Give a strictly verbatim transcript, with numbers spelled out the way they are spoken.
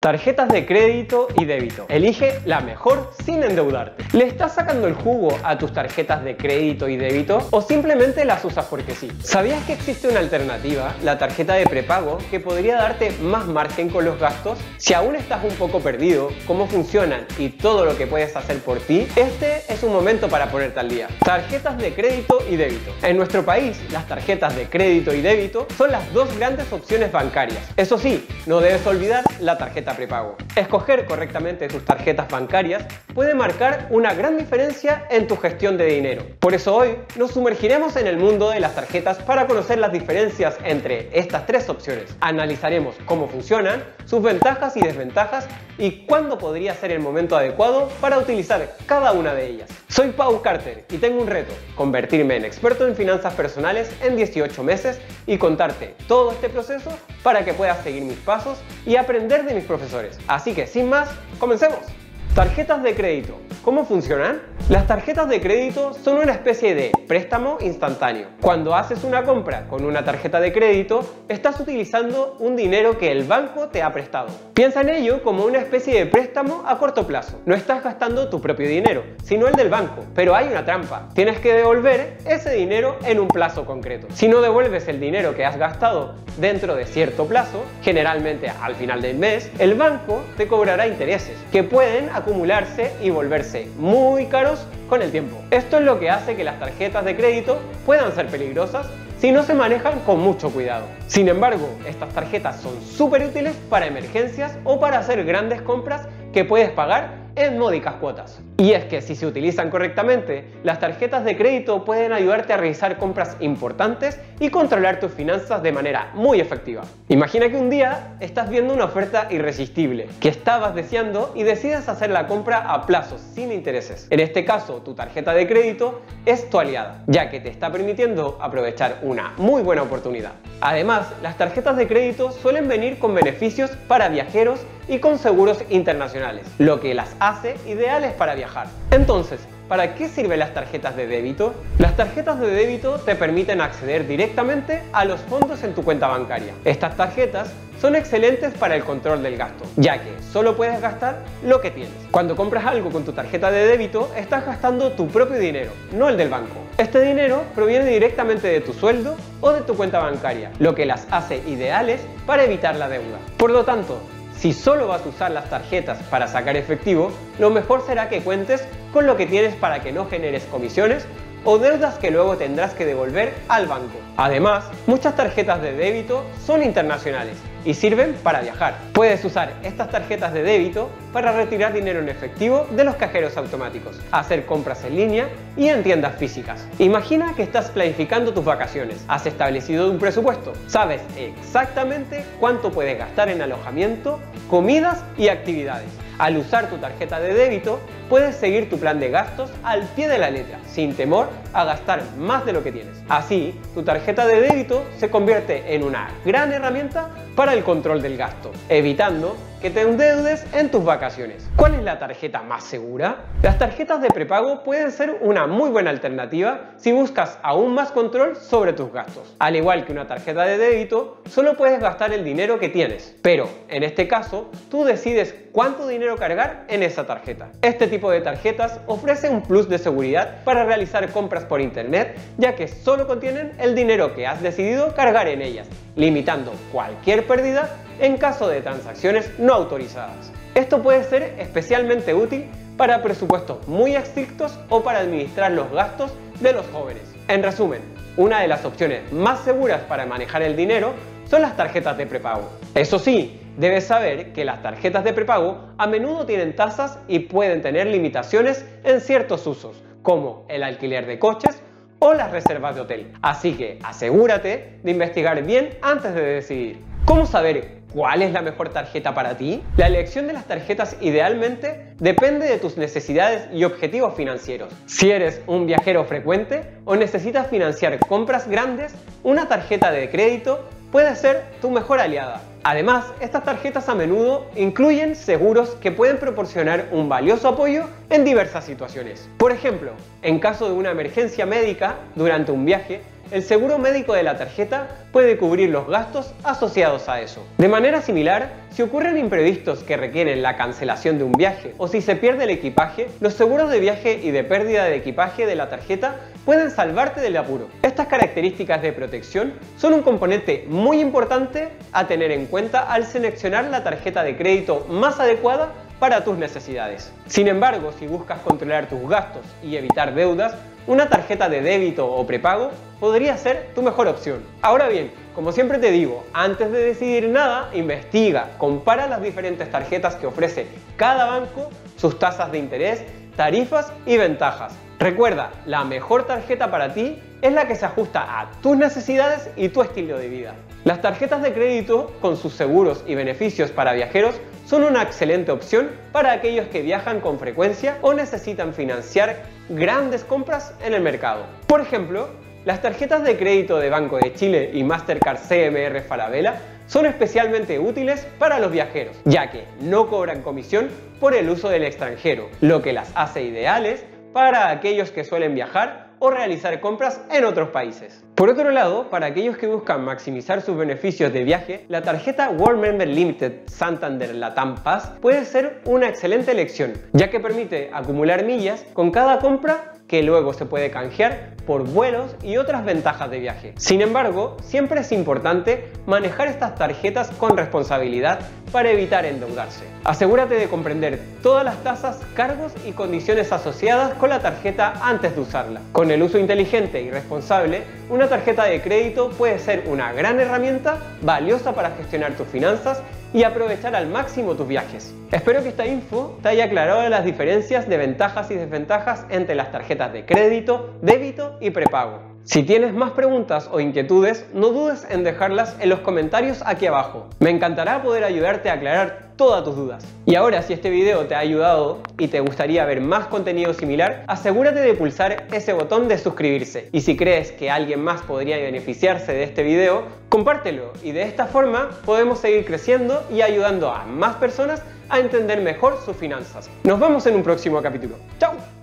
Tarjetas de crédito y débito. Elige la mejor sin endeudarte. ¿Le estás sacando el jugo a tus tarjetas de crédito y débito o simplemente las usas porque sí? ¿Sabías que existe una alternativa, la tarjeta de prepago, que podría darte más margen con los gastos? Si aún estás un poco perdido, cómo funcionan y todo lo que puedes hacer por ti, este es un momento para ponerte al día. Tarjetas de crédito y débito. En nuestro país, las tarjetas de crédito y débito son las dos grandes opciones bancarias. Eso sí, no debes olvidar la tarjeta prepago. Escoger correctamente tus tarjetas bancarias puede marcar una gran diferencia en tu gestión de dinero. Por eso hoy nos sumergiremos en el mundo de las tarjetas para conocer las diferencias entre estas tres opciones. Analizaremos cómo funcionan, sus ventajas y desventajas y cuándo podría ser el momento adecuado para utilizar cada una de ellas. Soy Pau Carter y tengo un reto: convertirme en experto en finanzas personales en dieciocho meses y contarte todo este proceso para que puedas seguir mis pasos y aprender de mis profesores. Así que sin más, comencemos. Tarjetas de crédito. ¿Cómo funcionan? Las tarjetas de crédito son una especie de préstamo instantáneo. Cuando haces una compra con una tarjeta de crédito, estás utilizando un dinero que el banco te ha prestado. Piensa en ello como una especie de préstamo a corto plazo. No estás gastando tu propio dinero, sino el del banco. Pero hay una trampa: tienes que devolver ese dinero en un plazo concreto. Si no devuelves el dinero que has gastado dentro de cierto plazo, generalmente al final del mes, el banco te cobrará intereses que pueden acumularse y volverse muy caros con el tiempo. Esto es lo que hace que las tarjetas de crédito puedan ser peligrosas si no se manejan con mucho cuidado. Sin embargo, estas tarjetas son súper útiles para emergencias o para hacer grandes compras que puedes pagar en módicas cuotas. Y es que si se utilizan correctamente, las tarjetas de crédito pueden ayudarte a realizar compras importantes y controlar tus finanzas de manera muy efectiva. Imagina que un día estás viendo una oferta irresistible que estabas deseando y decides hacer la compra a plazos sin intereses. En este caso, tu tarjeta de crédito es tu aliada, ya que te está permitiendo aprovechar una muy buena oportunidad. Además, las tarjetas de crédito suelen venir con beneficios para viajeros y con seguros internacionales, lo que las hace ideales para viajar. Entonces, ¿para qué sirven las tarjetas de débito? Las tarjetas de débito te permiten acceder directamente a los fondos en tu cuenta bancaria. Estas tarjetas son excelentes para el control del gasto, ya que solo puedes gastar lo que tienes. Cuando compras algo con tu tarjeta de débito, estás gastando tu propio dinero, no el del banco. Este dinero proviene directamente de tu sueldo o de tu cuenta bancaria, lo que las hace ideales para evitar la deuda. Por lo tanto, si solo vas a usar las tarjetas para sacar efectivo, lo mejor será que cuentes con lo que tienes para que no generes comisiones o deudas que luego tendrás que devolver al banco. Además, muchas tarjetas de débito son internacionales y sirven para viajar. Puedes usar estas tarjetas de débito para retirar dinero en efectivo de los cajeros automáticos, hacer compras en línea y en tiendas físicas. Imagina que estás planificando tus vacaciones, has establecido un presupuesto, sabes exactamente cuánto puedes gastar en alojamiento, comidas y actividades. Al usar tu tarjeta de débito, puedes seguir tu plan de gastos al pie de la letra, sin temor a gastar más de lo que tienes. Así, tu tarjeta de débito se convierte en una gran herramienta para el control del gasto, evitando que te endeudes en tus vacaciones. ¿Cuál es la tarjeta más segura? Las tarjetas de prepago pueden ser una muy buena alternativa si buscas aún más control sobre tus gastos. Al igual que una tarjeta de débito, solo puedes gastar el dinero que tienes, pero en este caso, tú decides cuánto dinero cargar en esa tarjeta. Este tipo de tarjetas ofrece un plus de seguridad para realizar compras por internet, ya que solo contienen el dinero que has decidido cargar en ellas, limitando cualquier pérdida en caso de transacciones no autorizadas. Esto puede ser especialmente útil para presupuestos muy estrictos o para administrar los gastos de los jóvenes. En resumen, una de las opciones más seguras para manejar el dinero son las tarjetas de prepago. Eso sí, debes saber que las tarjetas de prepago a menudo tienen tasas y pueden tener limitaciones en ciertos usos, como el alquiler de coches o las reservas de hotel. Así que asegúrate de investigar bien antes de decidir. ¿Cómo saber cuál es la mejor tarjeta para ti? La elección de las tarjetas idealmente depende de tus necesidades y objetivos financieros. Si eres un viajero frecuente o necesitas financiar compras grandes, una tarjeta de crédito puede ser tu mejor aliada. Además, estas tarjetas a menudo incluyen seguros que pueden proporcionar un valioso apoyo en diversas situaciones. Por ejemplo, en caso de una emergencia médica durante un viaje, el seguro médico de la tarjeta puede cubrir los gastos asociados a eso. De manera similar, si ocurren imprevistos que requieren la cancelación de un viaje o si se pierde el equipaje, los seguros de viaje y de pérdida de equipaje de la tarjeta pueden salvarte del apuro. Estas características de protección son un componente muy importante a tener en cuenta al seleccionar la tarjeta de crédito más adecuada para tus necesidades. Sin embargo, si buscas controlar tus gastos y evitar deudas, una tarjeta de débito o prepago podría ser tu mejor opción. Ahora bien, como siempre te digo, antes de decidir nada, investiga, compara las diferentes tarjetas que ofrece cada banco, sus tasas de interés, tarifas y ventajas. Recuerda, la mejor tarjeta para ti es la que se ajusta a tus necesidades y tu estilo de vida. Las tarjetas de crédito, con sus seguros y beneficios para viajeros, son una excelente opción para aquellos que viajan con frecuencia o necesitan financiar grandes compras en el mercado. Por ejemplo, las tarjetas de crédito de Banco de Chile y Mastercard C M R Falabella son especialmente útiles para los viajeros, ya que no cobran comisión por el uso del extranjero, lo que las hace ideales para aquellos que suelen viajar o realizar compras en otros países. Por otro lado, para aquellos que buscan maximizar sus beneficios de viaje, la tarjeta World Member Limited Santander Latam Pass puede ser una excelente elección, ya que permite acumular millas con cada compra que luego se puede canjear por vuelos y otras ventajas de viaje. Sin embargo, siempre es importante manejar estas tarjetas con responsabilidad para evitar endeudarse. Asegúrate de comprender todas las tasas, cargos y condiciones asociadas con la tarjeta antes de usarla. Con el uso inteligente y responsable, una tarjeta de crédito puede ser una gran herramienta valiosa para gestionar tus finanzas y aprovechar al máximo tus viajes. Espero que esta info te haya aclarado las diferencias de ventajas y desventajas entre las tarjetas de crédito, débito y prepago. Si tienes más preguntas o inquietudes, no dudes en dejarlas en los comentarios aquí abajo. Me encantará poder ayudarte a aclarar todas tus dudas. Y ahora, si este video te ha ayudado y te gustaría ver más contenido similar, asegúrate de pulsar ese botón de suscribirse. Y si crees que alguien más podría beneficiarse de este video, compártelo y de esta forma podemos seguir creciendo y ayudando a más personas a entender mejor sus finanzas. Nos vemos en un próximo capítulo. ¡Chao!